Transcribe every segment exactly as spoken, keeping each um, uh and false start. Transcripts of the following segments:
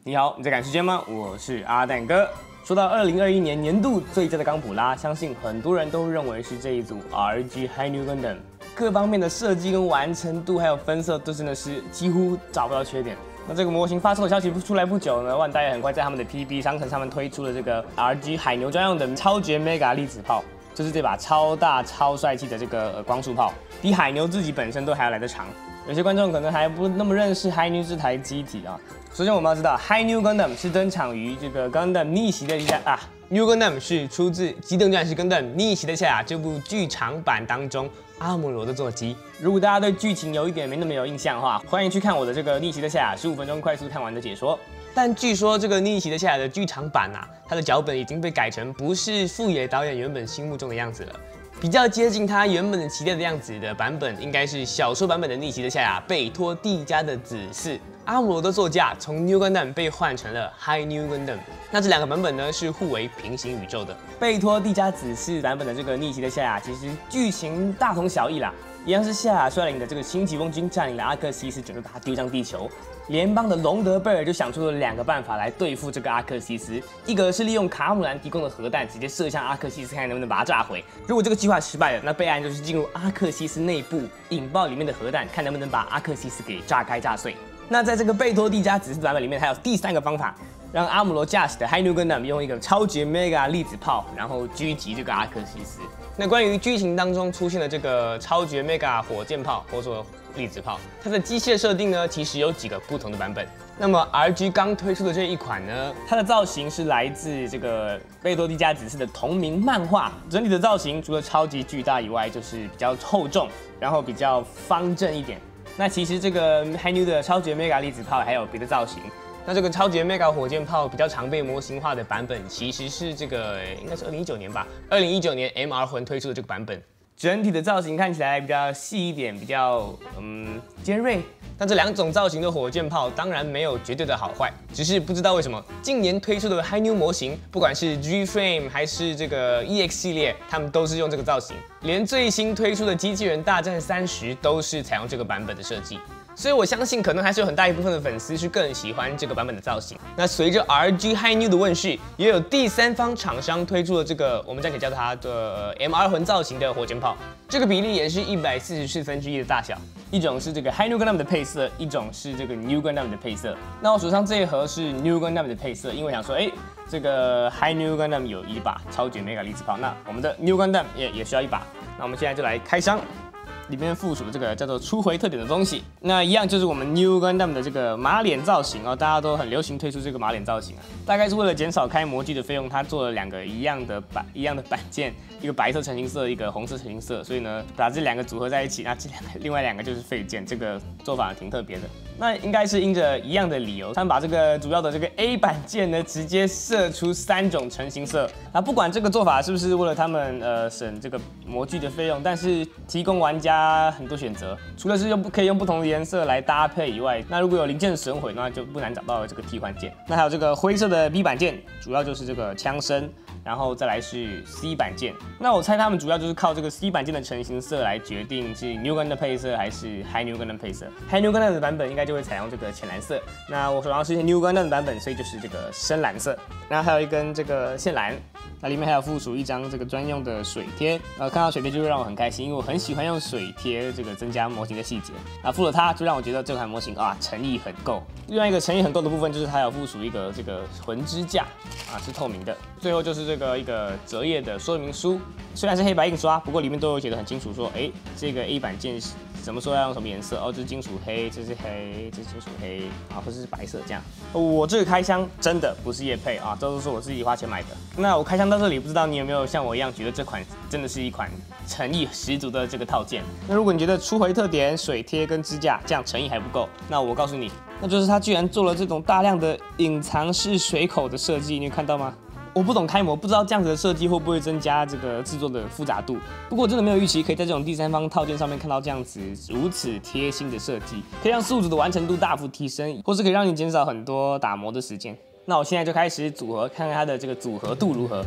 你好，你在赶时间吗？我是阿蛋哥。说到二零二一年年度最佳的钢普拉，相信很多人都认为是这一组 R G Hi-Nu Gundam， 各方面的设计跟完成度还有分色都真的是几乎找不到缺点。那这个模型发售的消息出来不久呢，万代也很快在他们的 P B 商城上面推出了这个 R G 海牛专用的超绝 Mega 粒子炮，就是这把超大超帅气的这个光束炮，比海牛自己本身都还要来得长。有些观众可能还不那么认识 Hi-Nu 这台机体啊。首先我们要知道 Hi-Nu Gundam 是登场于这个 Gundam 逆袭的下啊 ，New Gundam 是出自《机动战士 Gundam 逆袭的夏亚》这部剧场版当中阿姆罗的坐骑。如果大家对剧情有一点没那么有印象的话，欢迎去看我的这个逆袭的夏亚十五分钟快速看完的解说。但据说这个逆袭的夏亚的剧场版啊，它的脚本已经被改成不是富野导演原本心目中的样子了。比较接近他原本的期待的样子的版本，应该是小说版本的逆袭的夏亚贝托蒂家的子嗣。阿姆罗的座驾从 New Gundam 被换成了 Hi-Nu Gundam， 那这两个版本呢是互为平行宇宙的。贝托蒂家子嗣版本的这个逆袭的夏亚，其实剧情大同小异啦，一样是夏亚率领的这个新疾风军占领了阿克西斯，准备把它丢向地球。联邦的隆德贝尔就想出了两个办法来对付这个阿克西斯，一个是利用卡姆兰提供的核弹直接射向阿克西斯，看能不能把它炸毁。如果这个计划失败了，那备案就是进入阿克西斯内部引爆里面的核弹，看能不能把阿克西斯给炸开炸碎。那在这个贝托蒂家子嗣版本里面，还有第三个方法，让阿姆罗驾驶的 Hi-Nu Gundam 用一个超级 Mega 粒子炮，然后狙击这个阿克西斯。那关于剧情当中出现的这个超级 Mega 火箭炮，或者说粒子炮，它的机械设定呢，其实有几个不同的版本。那么 R G 刚推出的这一款呢，它的造型是来自这个贝多蒂家子嗣的同名漫画，整体的造型除了超级巨大以外，就是比较厚重，然后比较方正一点。那其实这个 Hi-Nu 的超级 Mega 粒子炮还有别的造型。那这个超级 Mega 火箭炮比较常被模型化的版本，其实是这个应该是二零一九年吧，二零一九年 M R 魂推出的这个版本。整体的造型看起来比较细一点，比较嗯尖锐。但这两种造型的火箭炮当然没有绝对的好坏，只是不知道为什么近年推出的 Hi-Nu 模型，不管是 G Frame 还是这个 E X 系列，他们都是用这个造型。连最新推出的机器人大战三十都是采用这个版本的设计。所以我相信，可能还是有很大一部分的粉丝是更喜欢这个版本的造型。那随着 R G Hi-Nu 的问世，也有第三方厂商推出了这个我们这样可以叫它的 M R 魂造型的火箭炮，这个比例也是一百四十四分之一的大小。一种是这个 Hi-Nu Gundam 的配色，一种是这个 New Gundam 的配色。那我手上这一盒是 New Gundam 的配色，因为想说，哎、欸，这个 Hi-Nu Gundam 有一把超级 Mega 粒子炮，那我们的 New Gundam 也也需要一把。那我们现在就来开箱。里面附属的这个叫做初回特点的东西，那一样就是我们 New Gundam 的这个马脸造型哦，大家都很流行推出这个马脸造型啊，大概是为了减少开模具的费用，它做了两个一样的板一样的板件，一个白色成型色，一个红色成型色，所以呢，把这两个组合在一起，那这两个另外两个就是废件，这个做法挺特别的。那应该是因着一样的理由，他们把这个主要的这个 A 板件呢，直接射出三种成型色。那不管这个做法是不是为了他们呃省这个模具的费用，但是提供玩家很多选择。除了是用可以用不同的颜色来搭配以外，那如果有零件损毁，那就不难找到这个替换件。那还有这个灰色的 B 板件，主要就是这个枪身。然后再来是 C 板件，那我猜他们主要就是靠这个 C 板件的成型色来决定是 New Gundam 的配色还是 Hi-Nu Gundam 的配色。Hi-Nu Gundam 的版本应该就会采用这个浅蓝色，那我手上是 New Gundam 的版本，所以就是这个深蓝色。然后还有一根这个线缆，那里面还有附属一张这个专用的水贴，呃，看到水贴就会让我很开心，因为我很喜欢用水贴这个增加模型的细节。啊，附了它就让我觉得这款模型啊诚意很够。另外一个诚意很够的部分就是它有附属一个这个魂支架，啊是透明的。最后就是这个一个折页的说明书，虽然是黑白印刷，不过里面都有写得很清楚说，哎，这个 A 板件什么时候要用什么颜色？哦，这是金属黑，这是黑，这是金属黑，啊，或者是白色这样。我这个开箱真的不是业配啊，这都是我自己花钱买的。那我开箱到这里，不知道你有没有像我一样觉得这款真的是一款诚意十足的这个套件？那如果你觉得初回特点、水贴跟支架这样诚意还不够，那我告诉你，那就是它居然做了这种大量的隐藏式水口的设计，你有看到吗？我不懂开模，不知道这样子的设计会不会增加这个制作的复杂度。不过我真的没有预期可以在这种第三方套件上面看到这样子如此贴心的设计，可以让宿主的完成度大幅提升，或是可以让你减少很多打磨的时间。那我现在就开始组合，看看它的这个组合度如何。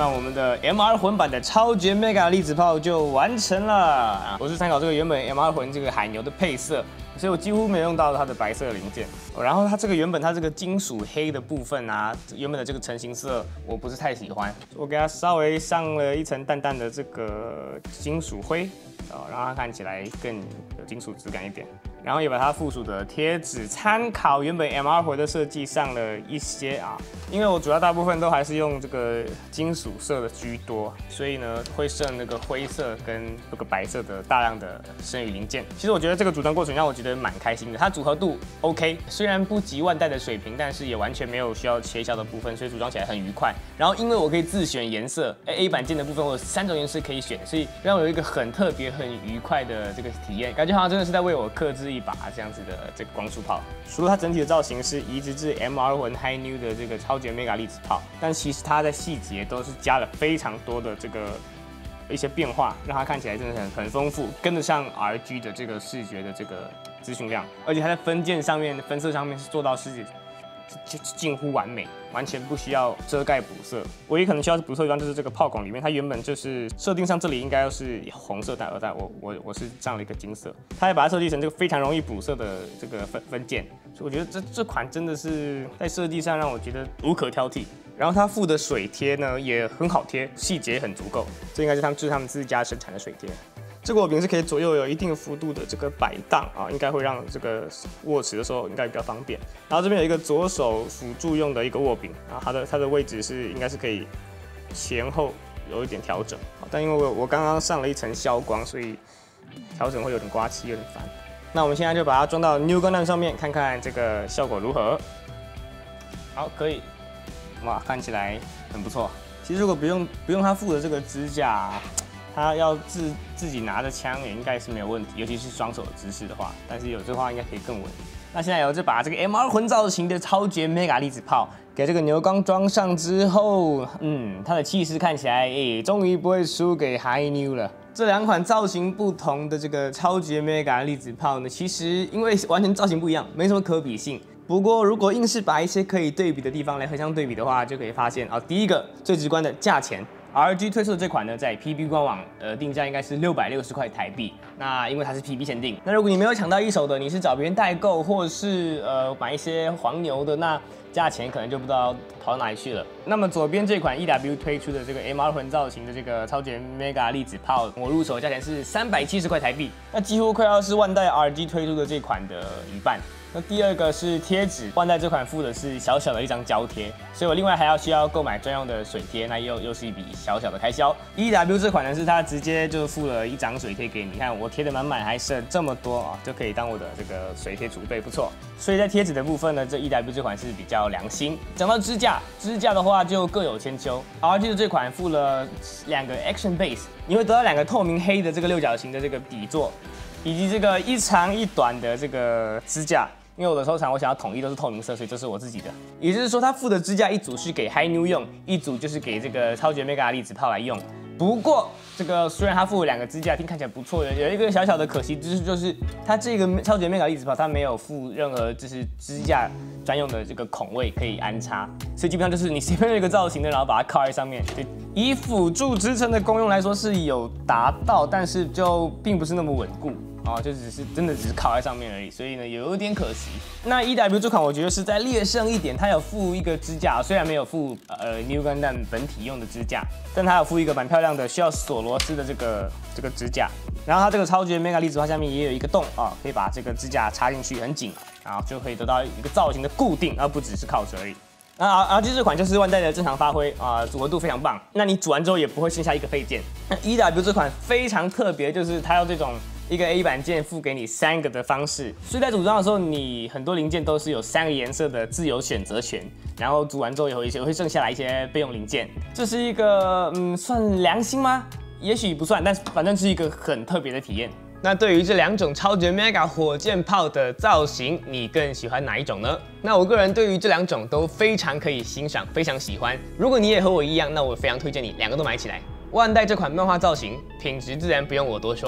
那我们的 M R 混版的超绝 Mega 粒子炮就完成了。我是参考这个原本 M R 混这个海牛的配色，所以我几乎没有用到它的白色零件。然后它这个原本它这个金属黑的部分啊，原本的这个成型色我不是太喜欢，我给它稍微上了一层淡淡的这个金属灰，哦，让它看起来更有金属质感一点。然后也把它附属的贴纸参考原本 M R 回的设计上了一些啊，因为我主要大部分都还是用这个金属色的居多，所以呢会剩那个灰色跟这个白色的大量的剩余零件。其实我觉得这个组装过程让我觉得蛮开心的，它组合度 OK， 虽然不及万代的水平，但是也完全没有需要切削的部分，所以组装起来很愉快。然后因为我可以自选颜色 ，A 板件的部分我有三种颜色可以选，所以让我有一个很特别、很愉快的这个体验，感觉好像真的是在为我克制一把这样子的这个光束炮。除了它整体的造型是移植至 M R 魂 High New 的这个超绝 Mega 粒子炮，但其实它在细节都是加了非常多的这个一些变化，让它看起来真的很很丰富，跟得上 R G 的这个视觉的这个资讯量，而且它在分件上面、分色上面是做到是就近乎完美，完全不需要遮盖补色。唯一可能需要补色的地方就是这个炮孔里面，它原本就是设定上这里应该要是红色，但而但我我我是上了一个金色，它也把它设计成这个非常容易补色的这个分分件，所以我觉得这这款真的是在设计上让我觉得无可挑剔。然后它附的水贴呢也很好贴，细节很足够，这应该是他们就是他们自家生产的水贴。这个握柄是可以左右有一定幅度的这个摆荡啊，应该会让这个握持的时候应该比较方便。然后这边有一个左手辅助用的一个握柄，然后它的它的位置是应该是可以前后有一点调整，但因为我我刚刚上了一层消光，所以调整会有点刮漆，有点烦。那我们现在就把它装到 New Gundam 上面，看看这个效果如何。好，可以，哇，看起来很不错。其实如果不用不用它附的这个支架，他要自自己拿着枪也应该是没有问题，尤其是双手的姿势的话。但是有这话应该可以更稳。那现在有这把这个 M R 魂造型的超绝 Mega 粒子炮，给这个牛钢装上之后，嗯，它的气势看起来，诶，终于不会输给 High New 了。这两款造型不同的这个超绝 Mega 粒子炮呢，其实因为完全造型不一样，没什么可比性。不过，如果硬是把一些可以对比的地方来横向对比的话，就可以发现啊，第一个最直观的价钱。R G 推出的这款呢，在 P B 官网呃定价应该是六百六十块台币。那因为它是 P B 限定，那如果你没有抢到一手的，你是找别人代购，或者是呃买一些黄牛的，那价钱可能就不知道跑到哪里去了。那么左边这款 E W 推出的这个 M R 魂造型的这个超绝 Mega 粒子炮，我入手价钱是三百七十块台币，那几乎快要是万代 R G 推出的这款的一半。那第二个是贴纸，万代这款附的是小小的一张胶贴，所以我另外还要需要购买专用的水贴，那又又是一笔小小的开销。E W 这款呢是它直接就附了一张水贴给你，看我贴的满满，还剩这么多啊，就可以当我的这个水贴储备，不错。所以在贴纸的部分呢，这 E W 这款是比较良心。讲到支架，支架的话就各有千秋。R G 的这款附了两个 Action Base， 你会得到两个透明黑的这个六角形的这个底座，以及这个一长一短的这个支架。因为我的收藏，我想要统一都是透明色，所以这是我自己的。也就是说，它附的支架一组是给 High New 用，一组就是给这个超绝 Mega 粒子炮来用。不过，这个虽然它附了两个支架，听看起来不错的，有一个小小的可惜之处就是，它这个超绝 Mega 粒子炮它没有附任何就是支架专用的这个孔位可以安插，所以基本上就是你随便有一个造型的，然后把它靠在上面，就以辅助支撑的功用来说是有达到，但是就并不是那么稳固。哦，就只是真的只是靠在上面而已，所以呢有点可惜。那 E W 这款我觉得是在略胜一点，它有附一个支架，虽然没有附呃 New Gundam 本体用的支架，但它有附一个蛮漂亮的需要锁螺丝的这个这个支架。然后它这个超绝 Mega 粒子炮下面也有一个洞啊，可以把这个支架插进去很紧，然后就可以得到一个造型的固定，而不只是靠着而已。那 R G 这款就是万代的正常发挥啊、呃，组合度非常棒。那你组完之后也不会剩下一个配件。那 E W 这款非常特别，就是它用这种一个 A 板件附给你三个的方式，所以在组装的时候，你很多零件都是有三个颜色的自由选择权。然后组完之后也会也会剩下来一些备用零件，这是一个嗯算良心吗？也许不算，但是反正是一个很特别的体验。那对于这两种超绝 Mega 火箭炮的造型，你更喜欢哪一种呢？那我个人对于这两种都非常可以欣赏，非常喜欢。如果你也和我一样，那我非常推荐你两个都买起来。万代这款漫画造型品质自然不用我多说。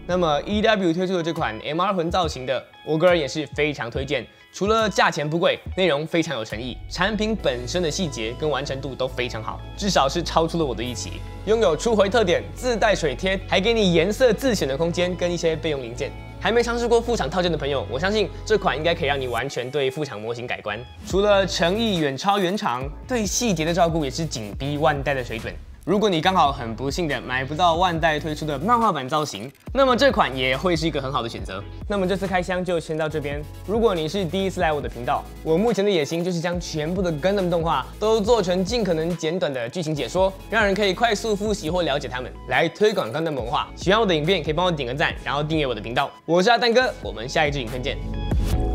那么 E W 推出的这款 M R 魂造型的，我个人也是非常推荐。除了价钱不贵，内容非常有诚意，产品本身的细节跟完成度都非常好，至少是超出了我的预期。拥有初回特点，自带水贴，还给你颜色自选的空间跟一些备用零件。还没尝试过副厂套件的朋友，我相信这款应该可以让你完全对副厂模型改观。除了诚意远超原厂，对细节的照顾也是紧逼万代的水准。如果你刚好很不幸的买不到万代推出的漫画版造型，那么这款也会是一个很好的选择。那么这次开箱就先到这边。如果你是第一次来我的频道，我目前的野心就是将全部的 Gundam 动画都做成尽可能简短的剧情解说，让人可以快速复习或了解它们，来推广 Gundam 文化。喜欢我的影片可以帮我点个赞，然后订阅我的频道。我是阿蛋哥，我们下一支影片见。